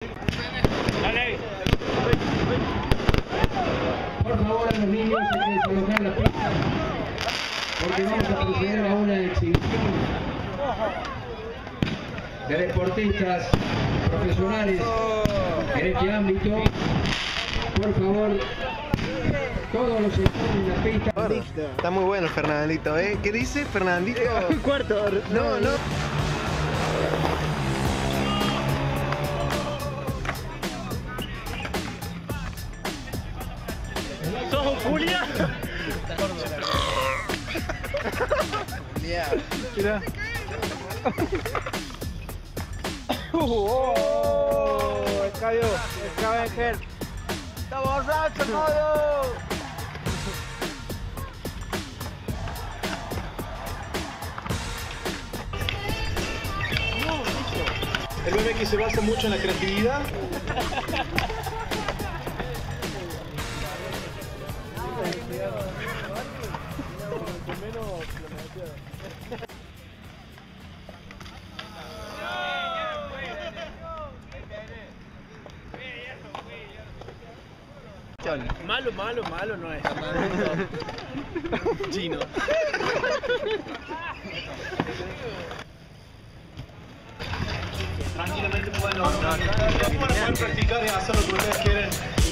Dale. Por favor, a los niños hay que desalojar la pista porque vamos a proceder a una exhibición de deportistas profesionales en este ámbito. Por favor, todos los que están en la pista. Está muy bueno el Fernandito, ¿eh? ¿Qué dice Fernandito? Un cuarto. No, no. ¿Sos un Julia? Mira. Cayó, el cabengel. ¡Está borracho, todo! El BMX se basa mucho en la creatividad. Malo no es. Chino. Tranquilamente pueden practicar y hacer lo que ustedes quieren.